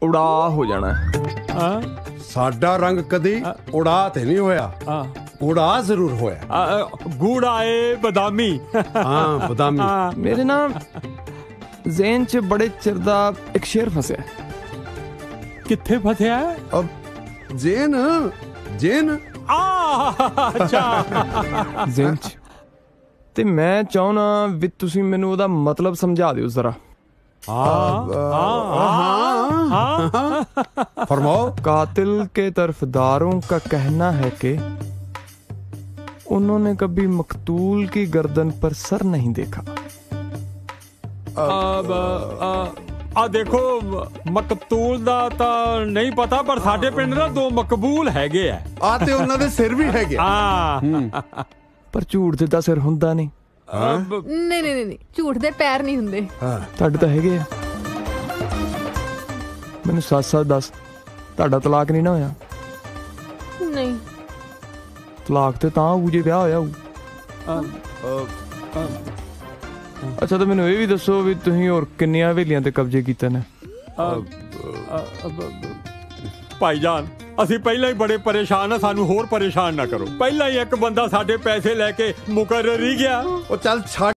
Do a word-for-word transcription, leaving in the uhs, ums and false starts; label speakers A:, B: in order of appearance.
A: ਉਡਾ ਹੋ ਜਾਣਾ।
B: ਸਾਡਾ ਰੰਗ ਕਦੀ ਉਡਾ ਤੇ ਨਹੀਂ ਹੋਇਆ, ਉਡਾ ਜ਼ਰੂਰ ਹੋਇਆ।
C: ਗੂੜਾ ਏ ਬਦਾਮੀ।
B: ਹਾਂ ਬਦਾਮੀ।
A: ਮੇਰੇ ਨਾ ਜ਼ੇਨ ਚ ਬੜੇ ਚਿਰ ਦਾ ਇੱਕ ਸ਼ੇਰ ਫਸਿਆ।
C: ਕਿੱਥੇ ਫਸਿਆ?
B: ਜੇਨ ਜੇਨ
C: ਅੱਛਾ
A: ਜ਼ੇਨ ਚ। ਤੇ ਮੈਂ ਚਾਹੁੰਨਾ ਵੀ ਤੁਸੀਂ ਮੈਨੂੰ ਉਹਦਾ ਮਤਲਬ ਸਮਝਾ ਦਿਓ ਜ਼ਰਾ।
B: फरमाओ।
A: कातिल के तरफदारों का कहना है कि उन्होंने कभी मकतूल की गर्दन पर सर नहीं देखा।
C: आ देखो मकतूल दा ता नहीं पता, पर साडे पिंड ना दो मकबूल हैगे आ।
B: आ ते उन्हां दे सिर भी हैगे।
C: हां
A: पर झूठ दे ता सिर हुंदा नहीं।
D: नहीं नहीं नहीं, झूठ दे पैर नहीं हुंदे।
A: ਤੁਹਾਡੇ ਤਾਂ ਹੈਗੇ ਆ। ਮੈਨੂੰ ਸੱਚ ਸੱਚ ਦੱਸ, ਤੁਹਾਡਾ ਤਲਾਕ ਨਹੀਂ ਨਾ ਹੋਇਆ?
D: ਨਹੀਂ।
A: ਤਲਾਕ ਤੇ ਤਾਂ ਹੋਊ ਜੇ ਵਿਆਹ ਹੋਇਆ ਹੋਊ। ਅੱਛਾ ਤਾਂ ਮੈਨੂੰ ਇਹ ਵੀ ਦੱਸੋ ਵੀ ਤੁਸੀਂ ਹੋਰ ਕਿੰਨੀਆਂ ਹਵੇਲੀਆਂ ਤੇ ਕਬਜ਼ੇ ਕੀਤੇ ਨੇ?
C: ਭਾਈਜਾਨ ਅਸੀਂ ਪਹਿਲਾਂ ਹੀ ਬੜੇ ਪਰੇਸ਼ਾਨ ਆ, ਸਾਨੂੰ ਹੋਰ ਪਰੇਸ਼ਾਨ ਨਾ ਕਰੋ। ਪਹਿਲਾਂ ਹੀ ਇੱਕ ਬੰਦਾ ਸਾਡੇ ਪੈਸੇ ਲੈ ਕੇ ਮੁਕਰਰ ਹੀ ਗਿਆ।
B: ਉਹ ਚੱਲ ਛੱਡ।